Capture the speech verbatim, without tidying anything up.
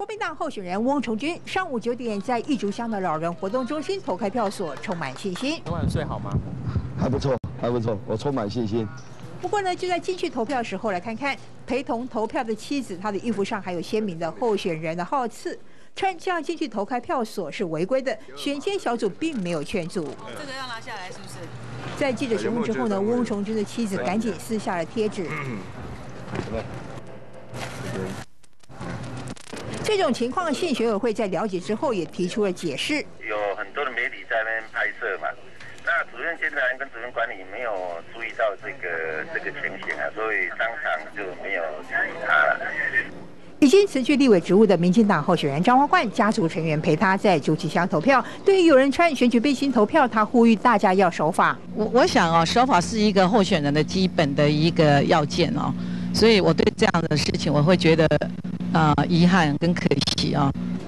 国民党候选人翁崇军上午九点在义竹乡的老人活动中心投开票所，充满信心。 昨晚睡好吗？ 还不错，还不错，我充满信心。 不过呢，就在进去投票时候，来看看陪同投票的妻子，她的衣服上还有鲜明的候选人的号次。穿这样进去投开票所是违规的，选监小组并没有劝阻。 这个要拿下来是不是？ 在记者询问之后呢，翁崇军的妻子赶紧撕下了贴纸。这种情况，县选委会在了解之后也提出了解释。 有很多的媒体在那边拍摄嘛，那主任监察员跟主任管理没有注意到这个这个情形啊，所以当场就没有处理他了。 已经辞去立委职务的民进党候选人张万冠家族成员陪他在竹崎乡投票。对于有人穿选举背心投票，他呼吁大家要守法。 我我想哦，守法是一个候选人的基本的一个要件哦，所以我对这样的事情我会觉得呃遗憾跟可惜啊、哦。